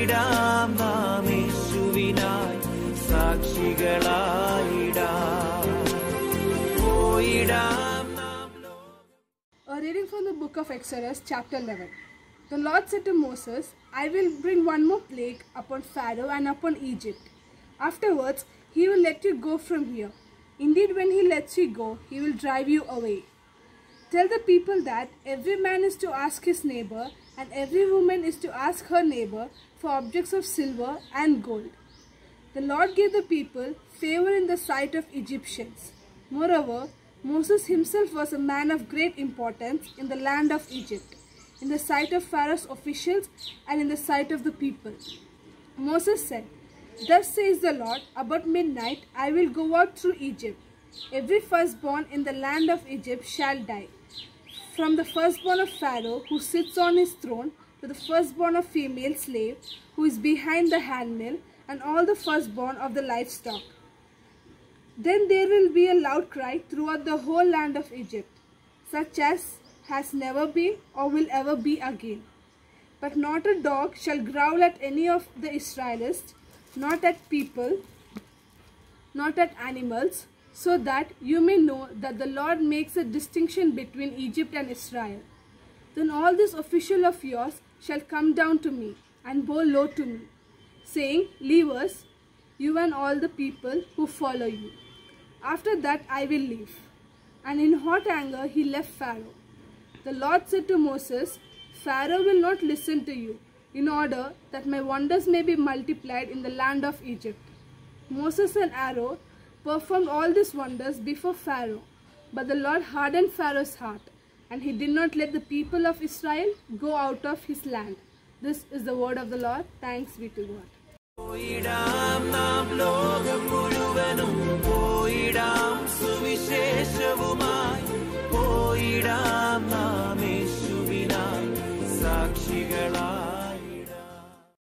പോയിടാം നാം യേശുവിനായി സാക്ഷികളായിടാം. പോയിടാം നാം. A reading from the book of Exodus, chapter 11. The Lord said to Moses, I will bring one more plague upon Pharaoh and upon Egypt. Afterwards, he will let you go from here. Indeed, when he lets you go, he will drive you away. Tell the people that every man is to ask his neighbor, and every woman is to ask her neighbor for objects of silver and gold. The Lord gave the people favor in the sight of Egyptians. Moreover, Moses himself was a man of great importance in the land of Egypt, in the sight of Pharaoh's officials and in the sight of the people. Moses said, Thus says the Lord, about midnight I will go out through Egypt. Every firstborn in the land of Egypt shall die, from the firstborn of Pharaoh who sits on his throne to the firstborn of female slave who is behind the handmill, and all the firstborn of the livestock. Then there will be a loud cry throughout the whole land of Egypt, such as has never been or will ever be again. But not a dog shall growl at any of the Israelites, not at people, not at animals, so that you may know that the Lord makes a distinction between Egypt and Israel. Then all this official of yours shall come down to me and bow low to me, saying, Leave us, you and all the people who follow you. After that I will leave. And in hot anger he left Pharaoh. The Lord said to Moses, Pharaoh will not listen to you, in order that my wonders may be multiplied in the land of Egypt. Moses and Aaron performed all these wonders before Pharaoh, but the Lord hardened Pharaoh's heart, and he did not let the people of Israel go out of his land. This is the word of the Lord. Thanks be to God. പോയിടാം നാം ലോകം മുഴുവനും പോയിടാം സുവിശേഷവുമായി പോയിടാം.